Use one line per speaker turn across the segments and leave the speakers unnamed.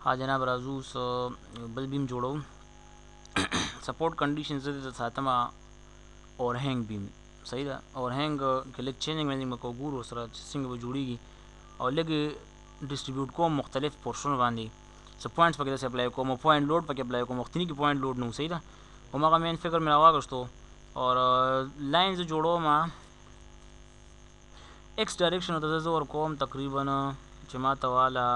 ها جناب راځو بل بیم جوړو سپورټ کنډیشن زه د ساتمه اور هینګ بیم صحیح ده اور هینګ کې لږ چینجنګ وینجنګ به ګورو سره چې څنګه به جوړیږي او لږ ډسټریبیوټ کوم مختلف پورشنو باندې څه پوینټس پکې داسې اپلای کوم پوینټ لوډ پکې اپلای کوم وختنی کې پوینټ لوډ نه صحیح ده هماغه مین فکر مې راواغشتو اور لاینز جوړوم ایکس ډایرکشن ته زه ورکوم تقریبا چې ما ته والا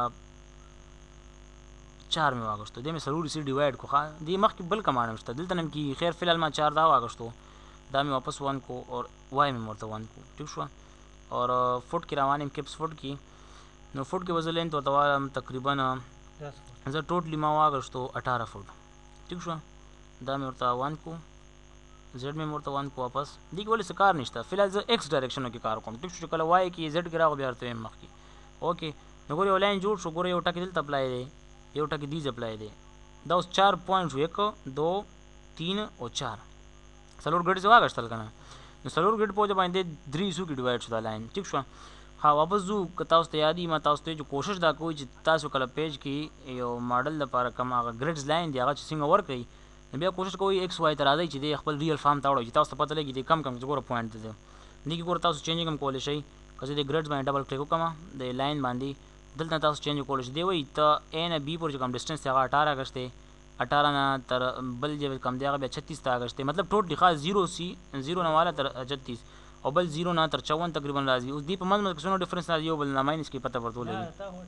4 مې واغشتو دې مې ضروري سي ډیوایډ کو ښه دې مخکې بل کمانډ شته دلته نم کې خیر فی الحال ما 4 دا واغشتو دا مې واپس 1 کو اور وای مې ورته 1 کو ٹھیک شو اور فوټ کې روان یم کپس فوټ کې نو فوټ کې وزل لینت ورته وایم تقریبا زه ټوټلی ما واغشتو 18 فوټ ٹھیک شو دا مې ورته 1 کو زد مې ورته 1 کو واپس دې کې ولې څه کار نشته فی الحال زه ایکس ډایرکشن کې کار کوم ټیک شو کله وای کې زد کې راغو بیا ورته مخکې اوکې نو ګورې لاین جوړ شو ګورې یو ټکی دلته اپلای دی یو ټکی دیز اپلای دی دا اوس 4 پوینټ شو 1 2 3 او 4 څلور ګډ ځای واغشتل کنه نو څلور ګډ په باندې 3 سو کې ډیوایډ شو دا لاین ټیک شو ها واپس ځو که تاسو ته یادي ما تاسو ته کوشش دا کوی چې تاسو کله پیج کې یو ماډل لپاره کوم هغه ګریډز لاین دی هغه چې څنګه ورک کړئ بیا کوشش کوئ ایکس وای ته راځئ چې د خپل ریل فارم ته وړئ چې تاسو ته پته لګي د کم کم ګوره پوینټ دی دې کې ګوره تاسو چینجنګ هم کولی شئ که زه د ګریډز باندې ډبل کلیک وکړم د لاین باندې دلته تاسو چینج کولی شئ دی وایي ته اے نه بي پورې چې کوم ډسټنس دی هغه 18 اګست دی 18 نه تر بل چې کم دی هغه بیا 36 ته اګست دی مطلب ټوټلی خاص 0 نه والا تر 36 او بل 0 نه تر 54 تقریبا راځي اوس دې په منځ کې څونه ډیفرنس راځي یو بل نه ماینس کې پته ورته ولګي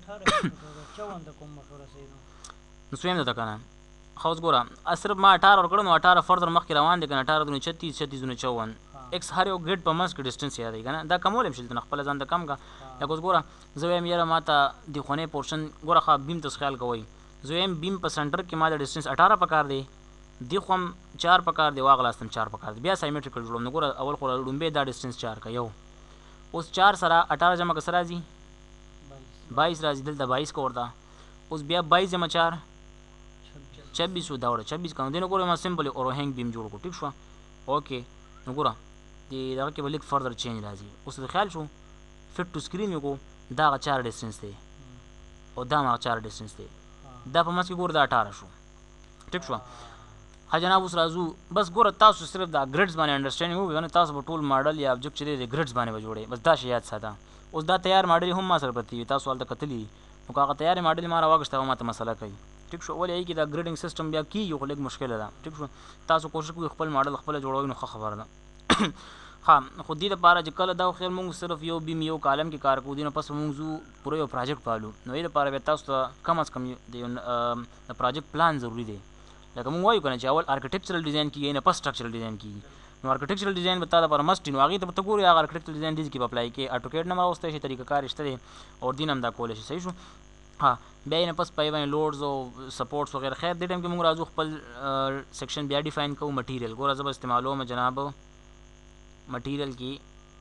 نو سویم ده کنه خو اوس ګوره صرف ما 18 ورکړم نو 18 فردر مخکې روان دي کنه 18 دونه 36 36 دونه 54 ایکس هر یو ګریډ په منځ کې ډسټنس یادوي کنه دا کمول هم شلته خپل ځان ته کم کا لکه اوس ګوره زه وایم یاره ما ته د خونې پورشن ګوره ښه بیم ته خیال کوئ زه وایم بیم په سنټر کې ما د ډسټنس 18 پکار دی دی خو هم 4 پکار دی واغلاستم 4 پکار دی بیا سایمټریکل جوړوم نو ګوره اول خو لومبې دا ډسټنس 4 کا یو اوس 4 سره 18 جمع کسر راځي 22 راځي دلته 22 کا ورته اوس بیا 22 جمع 4 26 دا وړه 26 کا نو ګوره ما سمپل اور هینګ بیم جوړ کو ټیک شو اوکې نو ګوره دې دغه کې به لیک فردر چینج راځي اوس د خیال شو فټ ټو سکرین یو کو دا 4 ډسټنس دی او دا ما 4 ډسټنس دی دا په مس کې ګوره دا 18 شو ټیک شو ها جناب اوس راځو بس ګوره تاسو صرف دا ګریډز باندې انډرسټینډینګ وکړئ نه تاسو په ټول ماډل یا ابجیکټ چې دی د ګریډز باندې به جوړئ بس دا شی یاد ساته اوس دا تیار ماډل هم ما سره پرتی وي تاسو هلته کتلی نو که هغه تیار ماډل ما راواغشته ما ته مسله کوي ټیک شو ولې کې دا ګریډینګ سیستم بیا کیږي خو لږ مشکله ده ټیک شو تاسو کوشش کوئ خپل ماډل خپل جوړوئ نو ښه خبره ده ها خو دې لپاره چې کله دا خیر مونږ صرف یو بیم یو کالم کې کار کوو دې نه پس مونږ ځو پوره یو پروجیکټ پالو نو دې لپاره بیا تاسو ته کم از کم د پروجیکټ پلان ضروري دی لکه مونږ وایو کنه چې اول ارکیټیکچرل ډیزاین کیږي نه پس سټرکچرل ډیزاین کیږي نو ارکیټیکچرل ډیزاین به تا لپاره مسټ نو هغې ته به ته ګورې هغه ارکیټیکچرل ډیزاین ډیز کې به اپلای کړې اټوکیټ نه راوستی شي طریقه کار شته دی اور دین هم دا کولی شي صحیح شو ها بیا یې نه پس پای باندې لوډز او سپورټس وغیره خیر دې ټایم کې مونږ راځو خپل سیکشن بیا ډیفاین کوو مټیریل ګوره زه به استعمالوم جناب مټیریل کې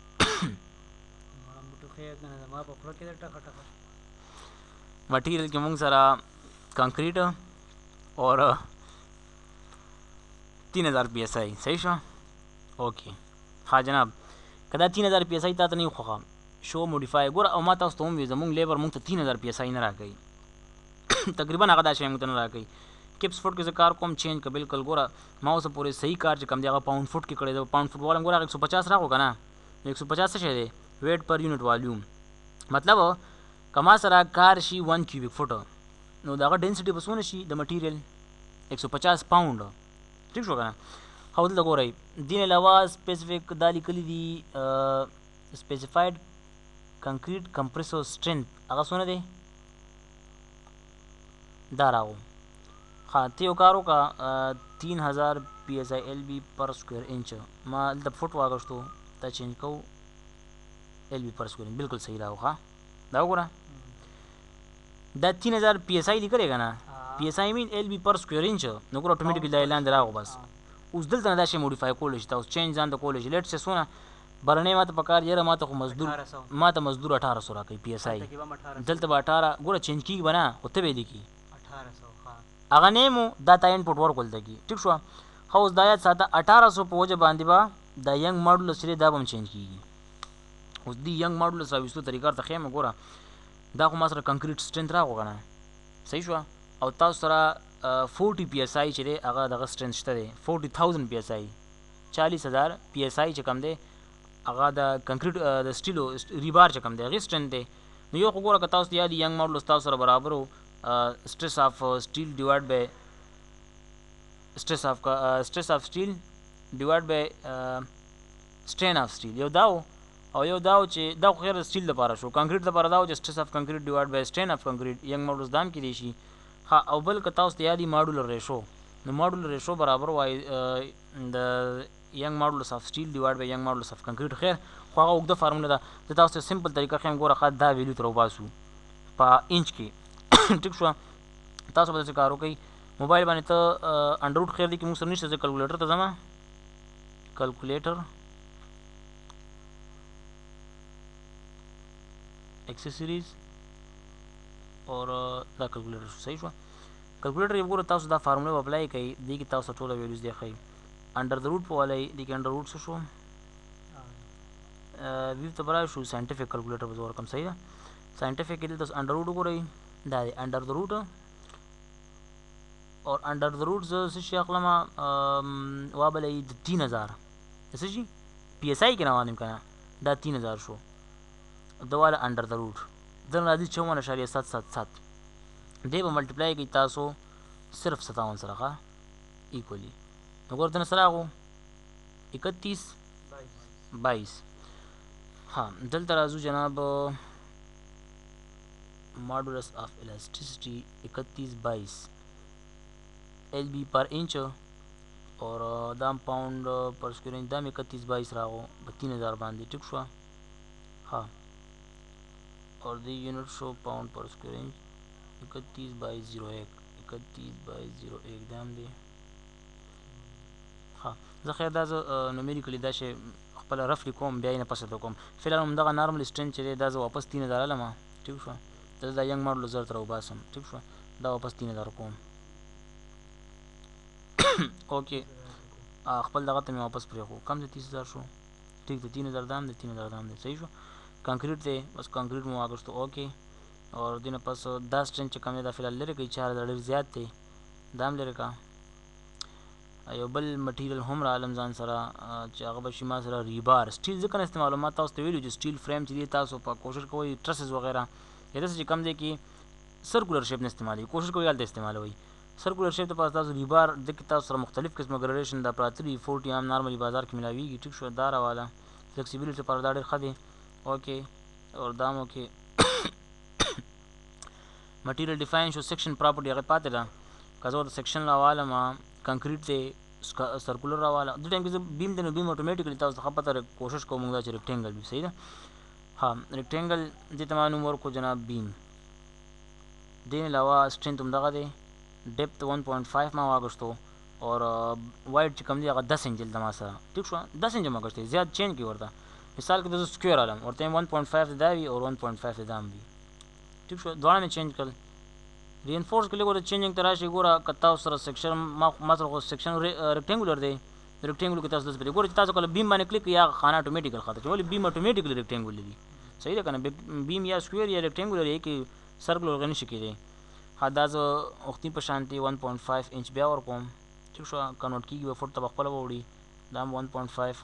مټیریل کې مونږ سره کانکریټ اور 3000 پی ایس آئی صحیح شو اوکې ها جناب که دا 3000 پی ایس آئی تا ته نه وي خوښه شو موډیفای ګوره او ما تاسو ته هم وي زمونږ لیبر مونږ ته 3000 پی ایس آئی نه راکوي تقریبا هغه دا شی مونږ ته نه راکوي کپس فوټ کې زه کار کوم چینج که بالکل ګوره ما اوسه پورې صحیح کار چې کوم دی هغه پاونډ فوټ کې کړی دی پاونډ فوټ والا ګوره هغه 150 راغو که نه 150 څه شی دی ویټ پر یونټ والیوم مطلب که ما سره کار شي 1 کیوبیک فوټ نو د هغه ډینسټي به څونه شي د مټیریل 150 پاونډ ٹھیک شو که نه او دلته ګورئ دې نه علاوه سپیسیفیک دا لیکلي دي سپیسیفاید کنکریټ کمپریسور سټرینث هغه څونه دی دا راغو ها ته یو کار وکړه 3000 پی ایس آئی ایل بی پر سکویر انچ ما دلته فوټ واغشتو دا چینج کوو ایل بی پر سکویر انچ بالکل صحیح راغو ښه دا وګوره دا 3000 پی ایس آئی لیکلی که نه پی ایس آئی مین ایل بی پر سکویر انچ نو ګوره اټومیټیکلی دا لاندې راغو بس اوس دلته نه دا شی موډیفای کولی شي تاسو چینج ځان ته کولی شي لیټ سه څونه برنې ما ته پکار یاره ما ته خو مزدور 1800 راکوي پی ایس آئی دلته به 18 ګوره چینج کېږي به نه خو ته به یې لیکي هغه نیمو دا تا انپوټ ورکول دګي ټیک شو خو اوس دا یاد ساته 1800 په وجه باندې به دا ینګ ماډولس چې دا به هم چینج کېږي اوس دې ینګ ماډولس راویستو طریقه ته ښیم ګوره دا خو ما سره کنکریټ سټرینث راغو که نه صحیح شوه او تاسو سره 40 پی اس آی چې دی هغه دغه سټرینث شته دی 40000 پی اس آی 40000 پی اس آی چې کم دی هغه د کنکریټ د سټیلو ریبار چې کم دی هغه سټرینث دی نو یو خو ګوره که تاسو یاد ینګ ماډل تاسو سره برابر وو stress of steel divided by stress of steel divided by strain of steel یو داو او یو داو چې دا خو خیر سټیل لپاره شو کانکریټ لپاره داو چې stress of concrete divided by strain of concrete ینګ ماډلز دام کې دی شي ها او بل که تاسو ته یادي ماډولر ریشو نو ماډولر ریشو برابر وای د ینګ ماډلز اف سټیل divided by ینګ ماډلز اف کنکریټ خیر خو هغه اوږده فارموله ده چې تاسو ته سمپل طریقه خیم ګوره خا دا ویلیو تر وباسو په انچ کې ټیک شو تاسو به څه کار وکړئ موبایل باندې ته انډروډ خیر دی کې موږ سره نشته زه کلکولیټر ته ځم کلکولیټر accessories और دا کلکولیټر صحیح شو کلکولیټر یو ګوره تاسو دا فارموله اپلای کړئ دې کې تاسو ټول ویلیوز دی ښیي انډر د روټ په والای دې کې انډر روټ څه شو ویو ته برابر شو ساينټیفیک کلکولیټر به زور کم صحیح ده ساينټیفیک کې تاسو انډر روټ وګورئ دا دی انډر د روټ اور انډر د روټ څه شي اخلم وابلې 3000 څه شي پی اس آی کې روانم کنه دا 3000 شو دواله انډر د روټ دغه راځي 54.777 دې به ملټیپلای کوي تاسو صرف 57 سره ښه ایکولی نو ګورته نه سره هغو 31 22 ها دلته راځو جناب ماډولس اف الاستیسٹی 31 22 L B पर इंच और दाम pound per square inch दाम 31 22 रागो 3000 बांधी ठीक शो हाँ और दी यूनिट शो पाउंड पर स्क्वायर इंच 31 2201 31 2201 दाम दी हाँ زه خیر دا زه نومیریکلی دا شی خپل رفلی کوم بیا یې نه پسته کوم فعلا همدغه نارمل سټرینث چې دی دا زه واپس 3000 علم ټیک شو دا د ینګ ماډل زر تر وباسم ټیک شو دا واپس 3000 کوم اوکې خپل دغه ته مې واپس پرېښو کم دی 30000 شو ټیک دی 3000 دام دی 3000 دام دی صحیح شو کانکریټ دی بس کانکریټ مو واغشتو اوکې اور دینه پس دا سټرینث چې کم دی دا فی الحال لرې کوي 4000 ډېر زیات دی دام لرې کا یو بل مټیریل هم را عالم ځان سره چې هغه به شي ما سره ریبار سټیل ځکه نه استعمالوم ما تاسو ته ویلو چې سټیل فریم چې دی تاسو په کوشش کوئ ټرسز وغیرہ یا داسې چې کم دی کې سرکولر شیپ نه استعمالوي کوشش کوئ هلته استعمالوئ سرکولر شیپ ته پاس تاسو ریبار دغه تاسو سره مختلف قسمه ګریډیشن د پراتری 40 عام نارملی بازار کې ملاویږي ټیک شو دا راواله فلیکسیبিলিټی پر دا ډېر ښه دی اوکې اور دام اوکې مټیریل ډیفاین شو سیکشن پراپرټي هغه پاتې ده کزو د سیکشن راواله ما کنکریټ دی سرکولر راواله د ټایم کې بیم دی نو بیم اتوماتیکلی تاسو ته پته کوشش کوم موږ چې ریکټینګل وي صحیح ده ها ریکټینګل دې ته معلوم ورکو جناب بیم دې علاوه سټرینث هم دغه دی ډیپت 1.5 ما واغشتو اور وایډ چې کم دی هغه 10 انچ د ما سره ټیک شو 10 انچ ما غشتي زیات چینج کی ورته مثال کې د سکوير عالم ورته 1.5 دا وی اور 1.5 دا وی ټیک شو دوه مې چینج کړ رینفورس کله ګوره چینجینګ تراشي ګوره کتا سره سیکشن ما سره سیکشن ریکټینګولر دی ریکټینګل کې تاسو د ګوره تاسو کله بیم باندې کلیک یا خانه اتوماتیکل خاطر ولې بیم اتوماتیکلی ریکټینګل دی صحیح ده کنه بیم یا سکوير یا ریکټینګولر یې کې سرکل ورغنی شي کېږي حداز وختي په شانتي 1.5 انچ بیا ور کوم ټیک شو کنورټ کیږي به فوټ تبخپل وړي دا 1.5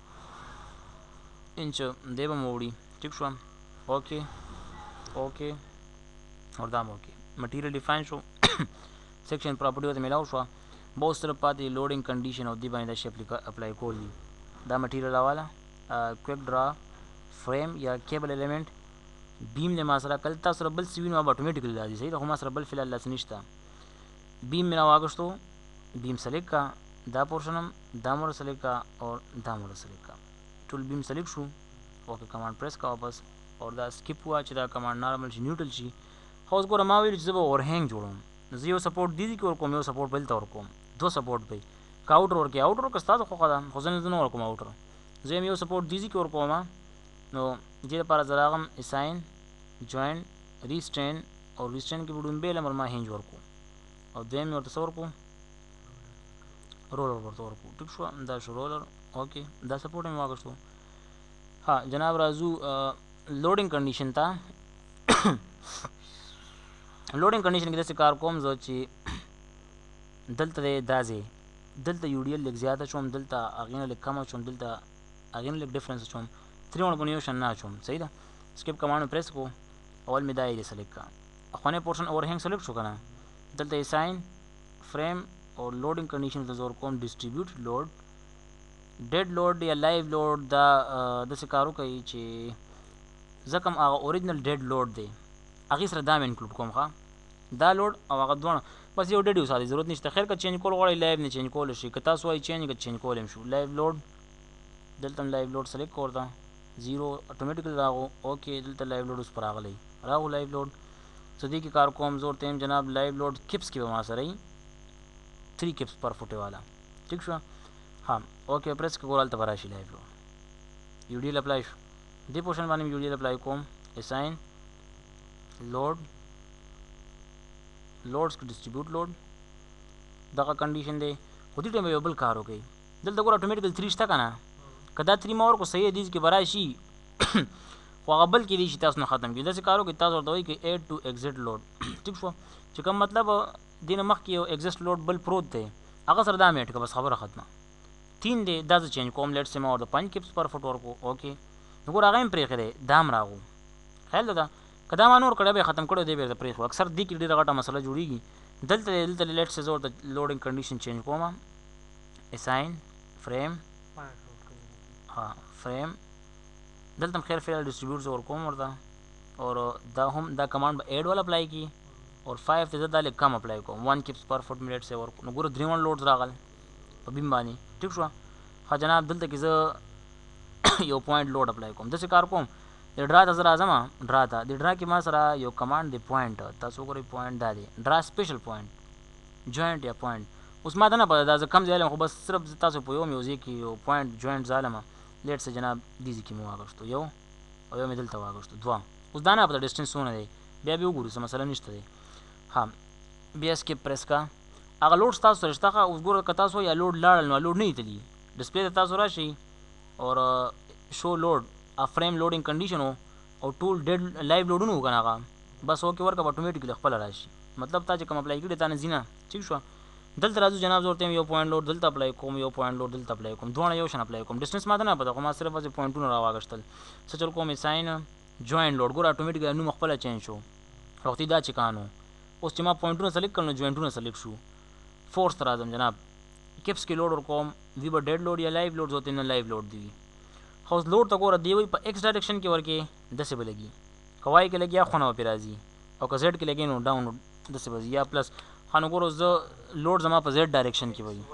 انچ دی به موړي ټیک شو اوکې اوکې اور دا اوکې مټیریل ډیفاین شو سیکشن پراپرټي ته ملاو شو बहुत सारे पाते लोडिंग कंडीशन और दी बाइंदा शेप अप्लाई को ली दा मटेरियल वाला क्विक ड्रा फ्रेम या केबल एलिमेंट बीम ने मासरा कल तासर बल सीवी में ऑटोमेटिकली लाजी सही तो मासरा बल फिलहाल लस निश्ता बीम में वागस्तो बीम सेलेक्ट का दा पोर्शनम दामर सेलेक्ट का और दामर सेलेक्ट का टूल बीम सेलेक्ट शू ओके कमांड प्रेस का वापस और दा स्किप हुआ चिदा कमांड नॉर्मल शी न्यूट्रल शी हाउस को रमावी जब ओवरहैंग जोड़ो जियो सपोर्ट दीदी की और को मैं सपोर्ट बलता और को दो सपोर्ट भाई का आउटर और के आउटर का स्टार्ट को खदा खुजन दोनों और को आउटर जे मैं सपोर्ट दीदी की और को मा नो जे पर जरागम असाइन जॉइन रीस्ट्रेन और रीस्ट्रेन की बुडुन बेल अमर मा हिंज और को और दे में और तसवर को रोलर और तसवर को ठीक शो दा शो रोलर ओके दा सपोर्ट में वागस तो हां जनाब राजू लोडिंग कंडीशन था لوډینګ کنډیشن کې داسې کار کوم زه چې دلته دی دا ځای دلته یو ډي ایل لږ زیاته اچوم دلته هغې نه لږ کم اچوم دلته هغې نه لږ ډفرنس اچوم 3.1 نه اچوم صحیح ده سکیپ کمانډ مې پریس کړو اول مې دا ایریا سلیکټ کړه اخوانی پورشن اوورهینګ سلیکټ شو که نه دلته یې ساین فریم او لوډینګ کنډیشن ته زور کوم ډسټریبیوټ لوډ ډیډ لوډ یا لایو لوډ دا داسې کار وکوي چې زه کوم هغه اوریجنل ډیډ لوډ دی هغې سره دا مې انکلوډ کوم ښه دا لوډ او هغه دواړه بس یو ډیډ یو ساتي ضرورت نشته خیر که چینج کول غواړئ لایو نه چینج کولی شي که تاسو وایي چینج که چینج کولی هم شو لایو لوډ دلته هم لایو لوډ سلیکټ کړو ورته زیرو اټومیټیکلی راغو اوکې دلته لایو لوډ اوس په راغلی راغو لایو لوډ زه دې کې کار کوم زه ورته یم جناب لایو لوډ کپس کې به ما سره 3 کپس پر فوټې والا ټیک شو ها اوکې پریس کې ګور هلته به راشي لایو لوډ یو ډي ایل اپلای شو دې پورشن باندې مې یو ډي ایل اپلای کوم اساین لوډ لوډس کې ډسټریبیوټ لوډ دغه کنډیشن دی خو دې ټایم به یو بل کار وکړي دلته ګوره اټومیټیکل 3 شته که نه که دا 3 ما ورکړو صحیح دی کې به راشي خو هغه بل کېدای شي تاسو نه ختم کړي داسې کار وکړي تاسو ورته وایي چې ایډ ټو ایګزټ لوډ ټیک شو چې کوم مطلب دې نه مخکې یو ایګزسټ لوډ بل پروت دی هغه سره دا مې اټ کړه بس خبره ختمه 3 دی دا زه چینج کوم لیټ سې ما ورته 5 کپس پر فوټ ورکړو اوکې نو ګوره هغه هم پرېښی دی دا هم راغو خیال ده که دا ما نور کړی به یې ختم کړی دی بېرته پرېښو اکثر دې کې ډېره غټه مسله جوړېږي دلته لیټ سې زه ورته لوډینګ کنډیشن چینج کوم اساین فریم ها فریم دلته هم خیر فعل ډسټریبیوټ زه ورکوم ورته اور دا هم دا کمانډ به ایډ والا اپلای کی اور 5 ته زه دا لږ کم اپلای کوم 1 کپس پر فوټ مې لیټ سې ورکو نو ګوره 3 لوډز راغل په بیم باندې ټیک شوه ښه جناب دلته کې زه یو پوینټ لوډ اپلای کوم داسې کار کوم د ډرا ته زه راځم ډرا ته د ډرا کې ما سره یو کمانډ دی پوینټ تاسو وګورئ پوینټ دا دی ډرا سپیشل پوینټ جوینټ یا پوینټ اوس ما ته نه پته دا زه کم ځای لم خو بس صرف تاسو په یو مې یو ځای کې یو پوینټ جوینټ ځالمه لیټ سه جناب دې ځای کې مې واغشتو یو او یو مې دلته واغشتو دوه اوس دا نه پته ډسټنس څونه دی بیا به وګورو څه مسله نشته دی ها بیا سکیپ پریس کا هغه لوډ ستاسو سره شته اوس ګوره که تاسو یا لوډ لاړل نو لوډ نه یې تلي ډسپلې ته تاسو راشئ اور شو لوډ فریم لوډینګ کنډیشن او ټول ډیډ لایو لوډونه وو که نه هغه بس اوکې ورکړه به اټومیټیکلی خپله راشي مطلب تا چې کوم اپلای کړي تا نه ځي نه ټیک شوه دلته راځو جناب زه ورته یو پوینټ لوډ دلته اپلای کوم یو پوینټ لوډ دلته اپلای کوم دواړه یو شان اپلای کوم ډسټنس ما ته نه پته خو ما صرف هسې پوینټونه راواغشتل څه چل کوم ساین جوینټ لوډ ګوره اټومیټیکلی نوم خپله چینج شو وختي دا چې کانو اوس چې ما پوینټونه سلیکټ کړل نو جوینټونه سلیکټ شو فورس ته راځم جناب کپس کې لوډ ورکوم وي به ډیډ لوډ یا لایو لوډ زه نه لایو لوډ دی خو اوس لوډ ته ګوره دی وایي په ایکس ډایرکشن کې ورکې داسې به لګي که وای کې لګي یا خونه به پرې راځي او که زیډ کې لګي نو ډاون داسې به ځي یا پلس ښه نو ګوره زه لوډ زما په زیډ ډایرکشن کې به وي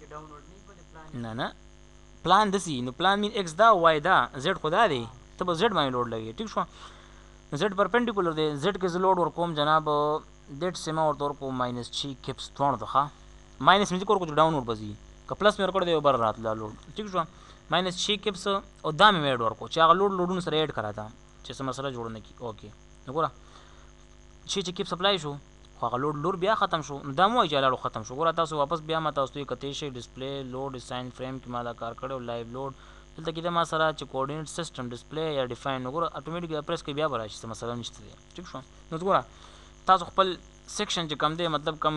نه نه پلان داسې نو پلان مین ایکس دا وای دا زیډ خو دا دی ته به زیډ باندې لوډ لګي ټیک شوه زیډ پرپینډیکولر دی زیډ کې زه لوډ ورکوم جناب دیټ سې ما ورته ورکوم -6 کپس دواړو ته ښه ماینس مې ځکه ورکړو چې ډاون ورډ به ځي که پلس مې ورکړی دی یو بر راتله لوډ ټیک شوه -6 کپس او دا مې ایډ ورکړو چې هغه لوډونه سره ایډ کړه تا چې څه مسله جوړ نه کړي اوکې نو ګوره چې کپس اپلای شو خو هغه لوډ بیا ختم شو نو دا مو وایي چې لاړو ختم شو ګوره تاسو واپس بیا ما تاسو ته کتی شئ ډسپلی لوډ ساین فریم کې ما دا کار کړی لایو لوډ دلته کې د ما سره چې کوارډینیټ سیسټم ډسپلی یا ډیفاین نو ګوره اټومیټیکلی پریس کوي بیا به راشي څه مسله نشته دی ټیک شو نو ګوره تاسو خپل سیکشن چې کم دی مطلب کم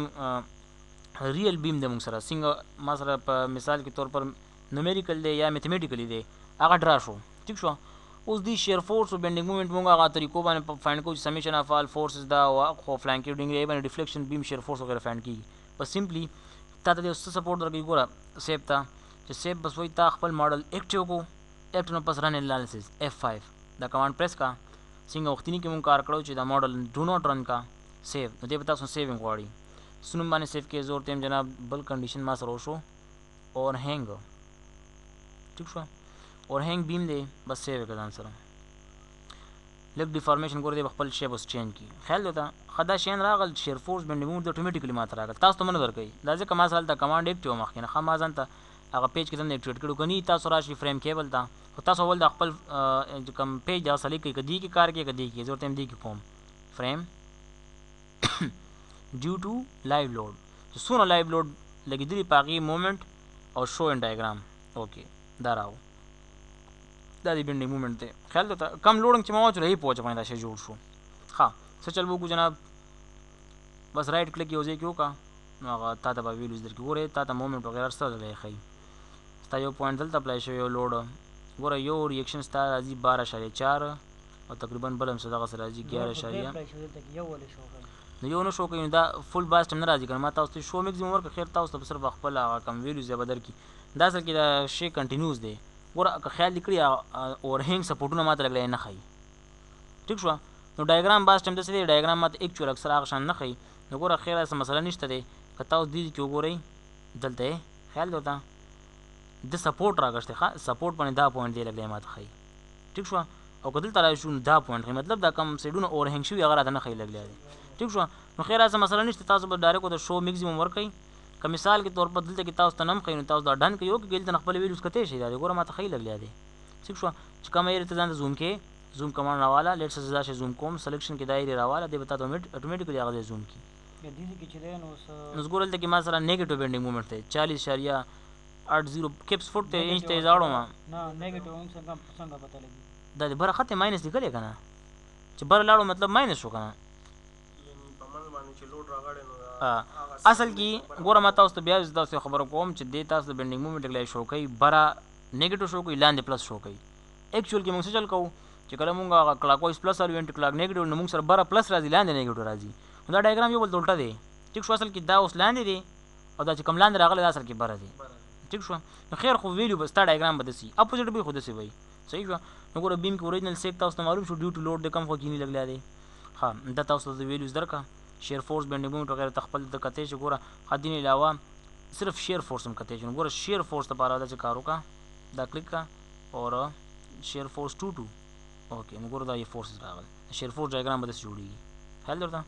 ریل بیم دی موږ سره څنګه ما سره په مثال کې طور پر نومیریکل دی یا میتھمیټیکلی دی هغه ډرا شو ټیک شو اوس دی شیر فورس او بینډینګ مومنټ موږ هغه طریقو باندې فایند کوو چې سمیشن اف آل فورسز دا خو فلانکیډینګ دی باندې ډیفلیکشن بیم شیر فورس وغیرہ فایند کیږي بس سمپلی تا ته څه سپورټ درکوي ګوره سیب ته چې سیب بس وایي تا خپل ماډل ایکټیو کو ایکټ نه پس رن انالیسس F5 دا کمانډ پریس کا څنګه وختینی کې مونږ کار کړو چې دا ماډل ډو ناٹ رن کا سیو نو دې به تاسو سیوینګ غواړي سنوم باندې سیو کې زور تیم جناب بل کنډیشن ما سره وشو اور هینګ ٹھیک شو اور هینګ بیم دی بس سیو کړه ځان سره لګ ډیفارمیشن ګور دی خپل شی بس چینج کی خیال وتا خدا شین راغل شیر فورس باندې موږ د اتوماتیکلی ماته راغل تاسو ته منو درکې دا ځکه ما سره دا کمانډ ایکټیو مخکې نه خما ځان ته هغه پیج کې زنه اکټیویټ کړو کني تاسو راشي فریم کیبل تا خو تاسو ول د خپل کوم پیج دا سلی کې کدی کې کار کې کدی کې زور تم دی کې کوم فریم ډیو ټو لایو لوډ چې سونه لایو لوډ لګیدلی پاغي مومنت او شو ان ډایګرام اوکې دا راو دا دی بینډینګ مومنت دی خیال ته کم لوډنګ چې ما وچ رہی پوهچ باندې شي جوړ شو ها څه چل وګو جناب بس رائټ کلیک یو ځای کې وکړه نو هغه تا ته به ویلیوز درکړي. ګورې تا ته مومنټ وغیره ستا دلته یې ښایي. ستا یو پوینټ دلته اپلای شوی یو لوډ ګوره یو ریاکشن ستا راځي 12.4 او تقریبا بل هم څه دغسې راځي 11. نو یو نه شو کوي نو دا فل باس ټایم نه راځي که نه. ما تاسو ته شو میکزیمم ورکړه خیر تاسو ته به صرف خپل هغه کم ویلیوز یا به درکړي. دا اصل کې دا شی کنټینیوز دی. ګوره که خیال دې کړي اورهینګ سپورټونه ما ته لږ لږ نه ښایي. ټیک شوه. نو ډایګرام باس ټایم داسې دی ډایګرام ما ته اکچوال اکثر هغه شان نه ښایي. نو ګوره خیر هسې مسله نشته دی. که تاسو دې کې وګورئ دلته یې خیال دی ورته د سپورټ راګشتی ښه سپورټ باندې دا پوینټ دی لږ لږ ما ته ښایي. ټیک شوه. او که دلته راشو نو دا پوینټ ښایي مطلب دا کم سایډونه اورهینګ شوي هغه راته نه ښایي لږ لږ دی. ټیک شوه. نو خیر هسې مسله نشته تاسو به ډایرکټ ورته شو میکزیمم ورکوئ. که مثال کې طور پر دلته کې تاسو ته نه هم ښایي نو تاسو دا ډن کوئ وکړئ دلته نه خپل ویلیوز کتی شي دا دی ګوره ما ته ښایي لږ لږ دی. ټیک شوه. چې کومه ایریا ته ځان ته زوم کې زوم کمانډ راواله لیټ سه دا شی زوم کوم سلیکشن کې دا ایریا راواله دی به تا ته اټومیټیکلی هغه ځای زوم کړي. نو ګوره دلته کې ما سره نیګیټیو بینډینګ مومنټ دی 40.80 کپس فوټ ته انچ ته یې زاړو ما دا د بره خط یې ماینس لیکلی که نه چې بره لاړو مطلب ماینس شو که نه. اصل کې ګوره ما تاسو ته بیا تاسو خبره کوم چې دې تاسو د بینډینګ مومنټ لږ شو کوي بره نیګیټیو شو کوي لاندې پلس شو کوي. ایکچوال کې موږ څه چل کوو چې کله موږ هغه کلاک وایز پلس او انټي کلاک نیګیټیو نو موږ سره بره پلس راځي لاندې نیګیټیو راځي. نو دا ډایګرام یو بل ته الټه دی. ټیک شو. اصل کې دا اوس لاندې دی او دا چې کوم لاندې راغلی دا اصل کې بره دی. ټیک شو. نو خیر خو ویلیو به ستا ډایګرام به داسې اپوزیټ به خو داسې وایي. صحیح شوه. نو ګوره بیم کې اوریجنل سیک تاسو ته معلوم شو ډیو ټو لوډ د کم خو کینی لګلا دی. ها دا تاسو ته ویلیوز درکړه شیر فورس بینډینګ مومنټ وغیرہ تخپل د کته چې ګوره خدین علاوه صرف شیر فورس هم کته چې ګوره شیر فورس لپاره دا چې کارو کا دا کلیک کا اور شیر فورس 2 اوکې نو ګوره دا یې فورس راغل شیر فورس ډایګرام به داسې جوړیږي. خیال درته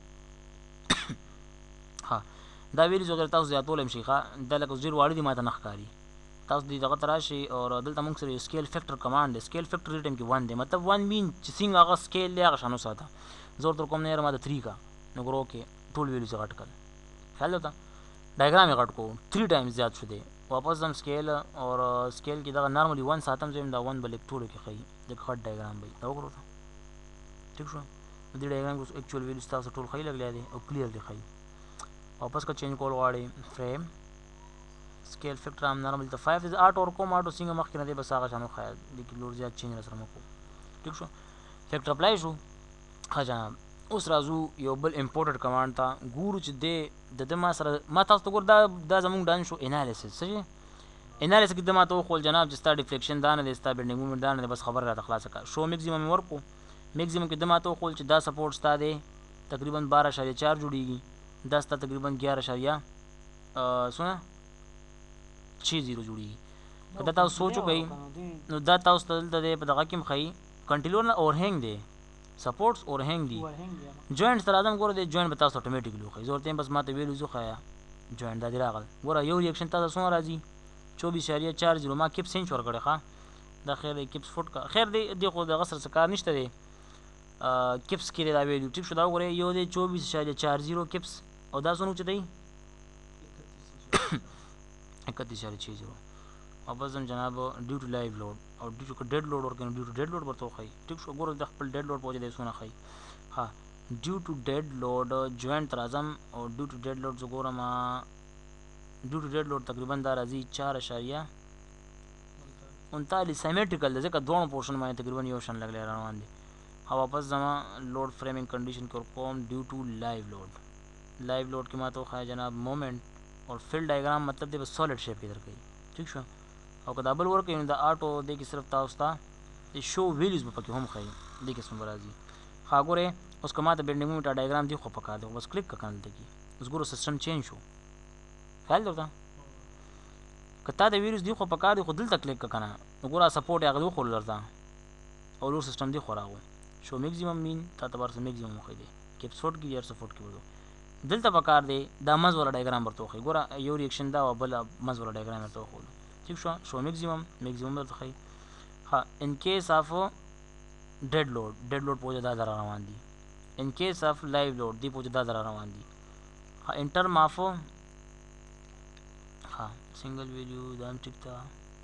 ها دا ویلیوز وغیرہ تاسو زیاتول هم شي ښه دا لکه زیر واړه دي ما ته نه ښکاري. تاسو دې دغه ته راشئ اور دلته موږ سره یو سکیل فیکټر کمانډ دی. سکیل فیکټر دې ټایم کې 1 دی مطلب 1 مین چې څنګه هغه سکیل دی هغه شان وساته. زور تر کوم نه یاره ما ته 3 کا نو ګوره اوکې ټول ویلیوز یې غټ کړل. خیال درته ډایګرام یې غټ کړو 3 ټایمز زیات شو دی. واپس هم سکیل اور سکیل کې دغه نارملی 1 ساتم زم دا 1 بل لیک ټولو کې ښایي د غټ ډایګرام وي دا وګورو ته. ټیک شو. دې ډایګرام کې اکچوال ویلیوز تاسو ټول ښایي لګلی دی او کلیر دی ښایي. واپس کا چینج کول غواړئ فریم سکیل فیکټر هم نارملی ته 5 دی آټ اور کوم آټو څنګه مخکې نه دی بس هغه شان وښایه لیکن لوډ زیات چینج را سره مه کوو. ټیک شو. فیکټر اپلای شو. ښه جناب اوس راځو یو بل امپورټډ کمانډ ته ګورو چې د ده ما سره ما تاسو ته ګور دا زموږ ډن شو انالیسس څه شي انالیسس کې د ما ته وښول جناب چې ستا ډیفلیکشن دا نه دی ستا بینډینګ مومنټ دا نه دی بس خبره راته خلاصه کړه. شو میکزیمم یې ورکړو میکزیمم کې د ما ته وښول چې دا سپورټ ستا دی تقریبا 12.4 جوړیږي دا ستا تقریبا 11.60 جوړیږي. که دا تاسو سوچ وکئ نو دا تاسو ته دلته دی په دغه کې هم ښایي کنټینیور نه اورهینګ دی سپورټس اورهینګ دی جوینټ سره اعظم ګوره دی جوینټ به تاسو اټومیټیکلی وښایي زه ورته بس ما ته ویلیوز وښایه جوینټ دا دی راغل ګوره یو ریاکشن تاسو څومره راځي 24.40 ما کپس انچ ورکړی ښه دا خیر دی کپس فوټ کا خیر دی دې خو دغه سره څه کار نشته دی کپس کې دی دا ویلیو. ټیک شو. دا وګورئ یو دی 24.40 کپس او دا څونه اوچت دی 31.60 واپس هم جناب ډیو ټو لایو لوډ او ډیو ټو ډیډ لوډ ورکوي نو ډیو ټو ډیډ لوډ ورته وښایي. ټیک شو. ګوره د خپل ډیډ لوډ په وجه دی څونه ښایي. ها ډیو ټو ډیډ لوډ جوینټ ته راځم او ډیو ټو ډیډ لوډ زه ګورم ډیو ټو ډیډ لوډ تقریبا دا راځي 4.39 سیمیټریکل دی ځکه دواړو پورشن باندې تقریبا یو شان لګلی روان دی. ها واپس زما لوډ فریمینګ کنډیشن کې ورکوم ډیو ټو لایو لوډ کې ما ته وښایه جناب مومنټ اور فل ډایګرام مطلب دی بس سالډ شیپ کې درکوي. ټیک شو. او که دا بل ورکوي نو دا آټو دی کې صرف تاسو ته د شو ویلیوز به پکې هم ښایي دې قسم به راځي. ښه ګورئ اوس که ما ته بینډینګ مومنټ ډایګرام دی خو پکار دی بس کلیک که کنه دلته کې اوس ګورو سسټم چینج شو. خیال درته که تا د ویلیوز دی خو پکار دی خو دلته کلیک که کنه نو ګوره سپورټ یې هغه دی وښولو درته او لوډ سسټم دی خو راغو شو میکزیمم مین تا ته به هر څه میکزیمم وښایي دی کپس فوټ کې هر څه فوټ کې به دلته پکار دی دا مز والا ډایګرام ورته وښایي ګوره یو ریاکشن دا او بله مز والا ډایګرام ورته وښولو. ټیک شو. شو میکزیمم درته ښایي. ها ان کیس آف ډیډ لوډ په وجه دا در روان دي ان کیس آف لایو لوډ دی په وجه دا در روان دي. ها ان ټرم آف ها سنګل ویلیو دا هم ټیک ده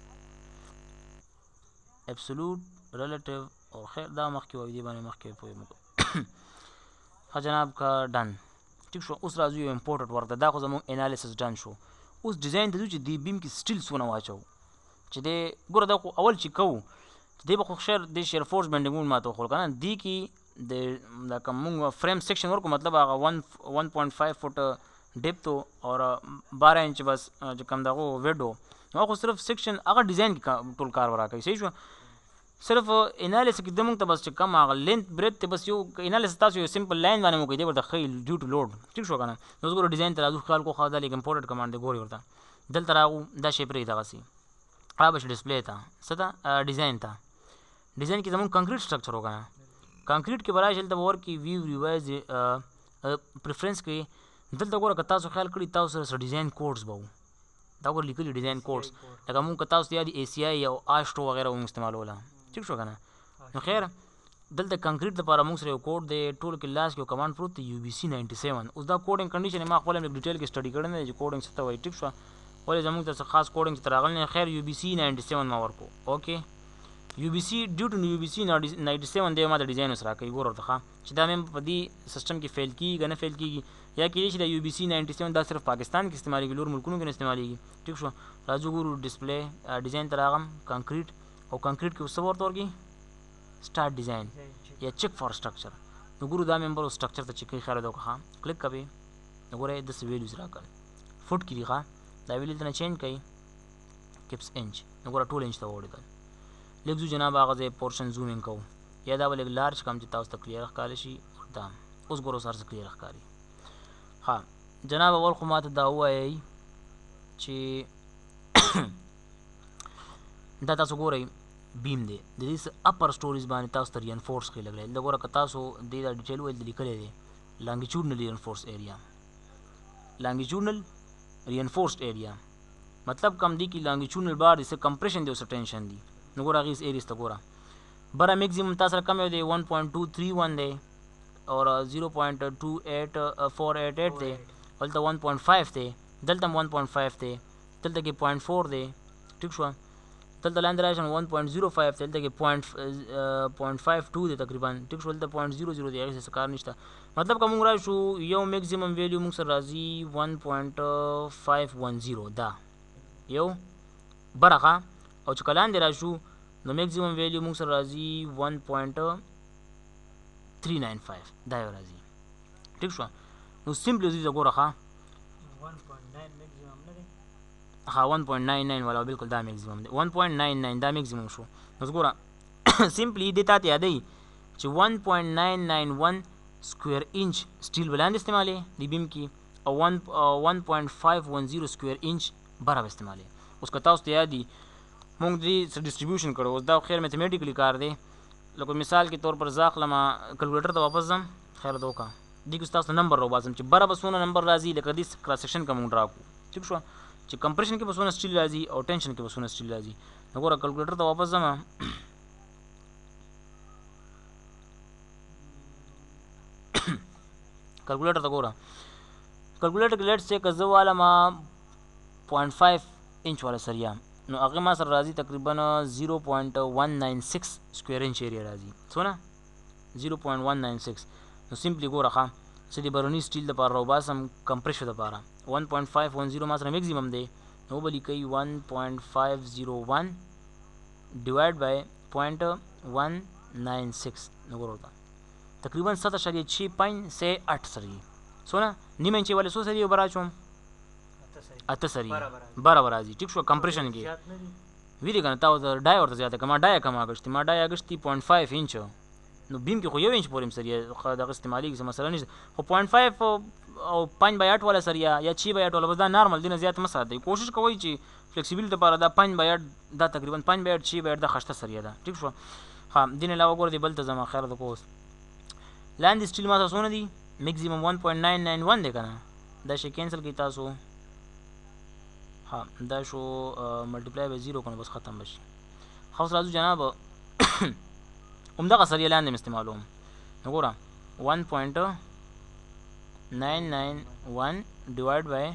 ابسولوټ ریلیټیو او خیر دا مخکې وایي دې باندې مخکې پوه ښه جناب که ډن ټیک شو. اوس راځو یو امپورټنټ ورک ده، دا خو زموږ انالیسس ډن شو. اوس ډیزاین ته ځو چې دې بیم کې سټیل څونه واچو چې دی ګوره دا خو اول چې کوو دی به خو شیر د شیر فورس بینډینګونه ماته وخورو که نه. دې کې دا کوم موږ فریم سیکشن ورکو مطلب هغه 1.5 فوټ ډیپت اور 12 انچ بس چې کوم دغه ویډ و، نو خو صرف سیکشن هغه ډیزاین کې ټول کار ورا کوي. صحیح شو. صرف انالیسس کې د موږ ته بس چې کم هغه لینث بریت ته بس یو انالیسس تاسو یو سمپل لاین باندې مو کوي دی ورته ښیي ډیو ټو لوډ. ټیک شو که نه. نو اوس ګوره ډیزاین ته راځو، خیال کو خو دا لیک امپورټنټ کمانډ دی ګورئ ورته. دلته راغو دا شی پرېږدي دغسې هغه به شي ډسپلی ته څه ته ډیزاین ته. ډیزاین کې زموږ کنکریټ سټرکچر و که نه. کنکریټ کې به راشي دلته به ورکړي ویو ریوایز پریفرنس کې. دلته ګوره که تاسو خیال کړي تاسو سره ډیزاین کوډز به وو، دا ګوره لیکلي ډیزاین کوډز لکه مونږ که تاسو ته یاد اے سی آی او آشټو وغیره مونږ استعمالوله. ټیک شو که نه. نو خیر دلته کنکریټ لپاره مونږ سره یو کوډ دی، ټول کې لاس کې یو کمانډ پروت دی UBC 97. اوس دا کوډینګ کنډیشن ما خپله هم ډیټیل کې سټډي کړی نه دی چې کوډینګ څه ته وایي. ټیک شوه. ولې زموږ ته څه خاص کوډینګ ته راغلی نه. خیر UBC 97 ما ورکو. اوکې UBC ډیو ټو UBC 97 دی ما ته ډیزاین اوس راکوي. ګوره ورته ښه چې دا مې په دې سیسټم کې فیل کېږي که نه فیل کېږي، یا کېدای شي دا UBC 97 دا صرف پاکستان کې استعمالېږي، نور ملکونو کې نه استعمالېږي. ټیک شو. راځو ګورو ډسپلی ډیزاین ته راغم کنکریټ، او کنکریټ کې اوس څه ورته ورکړي سټارټ ډیزاین یا چیک فار سټرکچر. نو ګورو دا ممبر سټرکچر ته چیک کوي. خیر دا وکړه کلیک کوي. نو ګوره داسې ویلیوز راکړل فوټ کې دي ښه. دا ویلیو ته نه چینج کوي کپس انچ. نو ګوره ټول انچ ته وړېدل. لږ ځو جناب هغه ځای پورشن زومینګ کوو، یا دا به لږ لارج کړم چې تاسو ته کلیر ښکاره شي. دا اوس ګوره اوس هر څه کلیر ښکاري. ها جناب اول خو ماته دا ووایئ چې دا تاسو ګورئ بیم دی، د دې څه اپر سټوریز باندې تاسو ته رینفورس کوي لګلی. دا ګوره که تاسو دې دا ډیټیل ویل لیکلی دی لانګیچوډنل رینفورس ایریا، لانګیچوډنل رینفورسډ ایریا مطلب کم دی کې لانګیچوډنل بار دی څه کمپریشن دی او څه ټینشن دی. نو ګوره هغې ایریز ته ګوره بره میکزیمم تا سره کم یو دی 1.231 دی اور 0.28488 دی، هلته 1.5 دی، دلته هم 1.5 دی، دلته کې 0.4 دی. ټیک شوه. دلته لاندې راشي 1.05 دی، دلته کې 0.52 دی تقریبا. ټیک شو. دلته 0.00 دی، هغې څه کار نشته. مطلب که مونږ راشو یو میکزیمم ویلیو مونږ سره راځي 1.510 دا یو برخه، او چې که لاندې راشو نو میکزیمم ویلیو مونږ سره راځي 1.395 دا یو راځي. ټیک شوه. نو سمپلی زه ګوره ښه 1.99 والا بالکل دا میکزیمم دی، 1.99 دا میکزیمم شو. نو ګوره سمپلی دې تا ته یادوي چې 1.991 سکویر انچ سټیل به لاندې استعمالوي د بیم کې، او 1.510 سکویر انچ بره به استعمالوي. اوس که تاسو ته یاد دي مونږ دې څه ډسټریبیوشن کړو، اوس دا خیر میتھمیټیکلی کار دی. لکه مثال کې طور پر زه اخلم کلکولیټر ته واپس ځم. خیر دا وکړه دې کې ستاسو نمبر راوباسم چې بره به څونه نمبر راځي، لکه دې کراس سیکشن که مونږ ډرا کړو. ټیک شوه. چې کمپریشن کې به څونه سټیل راځي او ټینشن کې به څونه سټیل راځي. نو ګوره کلکولیټر ته واپس ځم. کلکولیټر ته ګوره کلکولیټر کې لیټ سې که زه والم 0.5 انچ والا سریا، نو هغې ما سره راځي تقریبا 0.196 سکویر انچ ایریا راځي. څونه 0.196. نو سمپلی ګوره ښه څه د بروني سټیل دپاره راوباسم کمپریشن دپاره 1.510 ما سره میکزیمم دی، نو به لیکئ 1.501 ډیوایډ بای 0.196. نو ګوره ورته تقریبا 7.6.8 سري څونه نیم انچې والے څو سري اوبه راچوم 8 سري برابر راځي. ټیک شو. کمپریشن کې ویدې که نه تا ورته ډای ورته زیاته که ما ډای کم اګشتي، ما ډای اګشتي 0.5 انچ. نو بیم کې خو 1 انچ پورې هم سري دغه استعمالېږي، څه مسله نشته. خو 0.5 او 5/8 والا سریا یا 6/8 والا بس دا نارمل دی، نه زیات مه ساتئ. کوشش کوئ چې فلیکسیبل دپاره دا 5/8 دا تقریبا 5/8 6/8 دا خشته سریا ده. ټیک شو. ها دې نه علاوه ګوره دې بل ته ځم. خیر ده کوس لاندې سټیل ما سره څونه دي میکزیمم 1.991 دی که نه. دا شی کینسل کړئ تاسو. ها دا شو ملټیپلای بای 0 کنه بس ختم بشي. ښه اوس راځو جناب همدغه سریا لاندې م استعمالوم. نو ګوره 1.991 ډیوایډ بای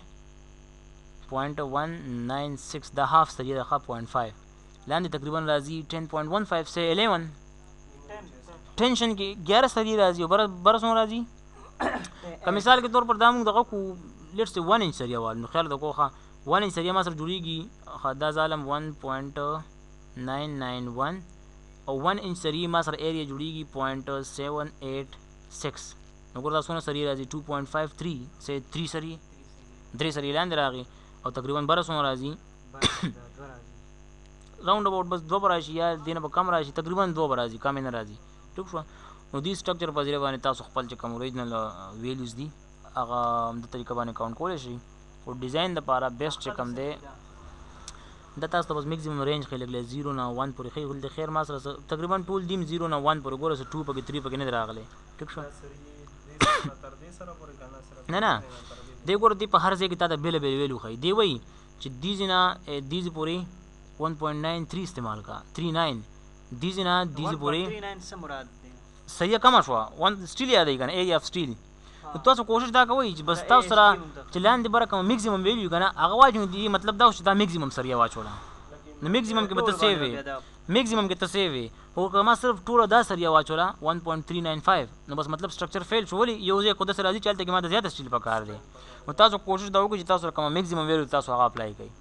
0.196 دا هاف سریا ده ښه 0.5 لاندې تقریبا راځي 10.15 سے 11 ټینشن کې 11 سري راځي او بره څومره راځي که مثال کے طور پر دا موږ دغه کو لیټس سے 1 انچ سریه وال نو خیال د کوخه 1 انچ سریه ما سره جوړیږي دا ظالم 1.991 او 1 انچ سریه ما سره ایریا جوړیږي 0.786 نو ګور دا څونه سریه راځي 2.53 سے 3 سریه 3 سریه لاندې راغی او تقریبا بره څونه راځي راوند اباؤٹ بس 2 براشي یا دینه به کم راشي تقریبا 2 براشي کم نه راځي ټیک شو نو دې سټرکچر په ذریعہ باندې تاسو خپل چې کوم اوریجنل ویلیوز دي هغه د طریقه باندې کاونټ کولی شي او ډیزاین لپاره بیسټ چې کوم دی دا تاسو ته بس میکسیمم رینج خې لګلی 0 نه 1 پورې خې ول د خیر ما سره تقریبا ټول دیم 0 نه 1 پورې ګوره 2 پکې 3 پکې نه راغلی ټیک شو نه دی ګوره دی په هر ځای کې تا ته بیل ویلو خی دی وای چې دیز نه دیز پورې 1.93 استعمال کا 39 دیز نه دیز پورې
1.39 څه مراد دی
صحیح کم شو 1 سټیل یاد دی کنه ایریا اف سټیل تاسو کوشش دا کوئ چې بس تاسو سره چې لاندې بره کوم میکسیمم ویلیو کنه هغه واجو دی مطلب دا چې دا میکسیمم سریه واچوله نو میکسیمم کې به ته سیو وي میکسیمم کې ته سیو وي او که ما صرف ټوله دا سریه واچوله 1.395 نو بس مطلب سټرکچر فیل شو ولې یو ځای کو د سره راځي چلته کې ما د زیاته سټیل پکار دی نو تاسو کوشش دا وکړئ چې تاسو کوم میکسیمم ویلیو تاسو هغه اپلای کړئ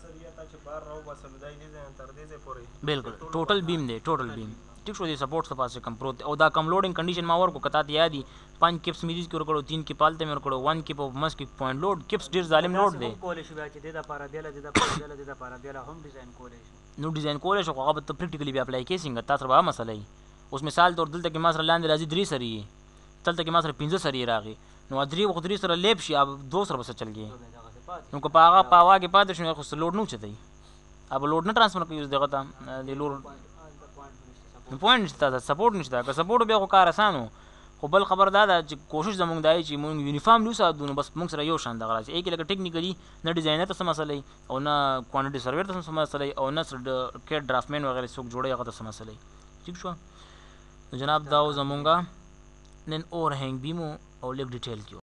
بالکل ټوټل بیم دی ټوټل بیم ٹھیک شو دی سپورٹ ته پاسه کم پروت او دا کم لوډینګ کنډیشن ما ورکو کتا ته یادي 5 کیپس میریز کې ورکړو 3 کې پالته مې ورکړو 1 کیپ او مس کې پوینټ لوډ کیپس ډیر ظالم لوډ دی
کولې شو چې د لپاره د لپاره هم ډیزاین کولې شو
نو ډیزاین کولې شو هغه ته پریکټیکلی بیا اپلای کیسینګ تاسو به مسله ای اوس مثال تور دلته کې ما سره لاندې راځي 3 سری تلته کې ما سره 15 سری راغی نو 3 سره لیب شي اب 2 سره بس چل گئی نو کو پاغه پاوا کې پاتې شنو خو لوډ نو چتای اب لوډ نه ټرانسفر کوي دغه ته د لوډ پوینټ نشته سپورټ نشته که سپورټ بیا خو کار اسانو خو بل خبر دا ده چې کوشش زموږ دی چې موږ یونیفارم لو ساتو نو بس موږ سره یو شان دغه راځي کې لکه ټیکنیکلی نه ډیزاینر ته مسله او نه کوانټیټي سرور ته مسله او نه کټ ډرافټمن وغیرہ څوک جوړي هغه ته مسله ٹھیک شو جناب دا زمونږه نن اور هنګ بیمو او لیک ډیټیل کیو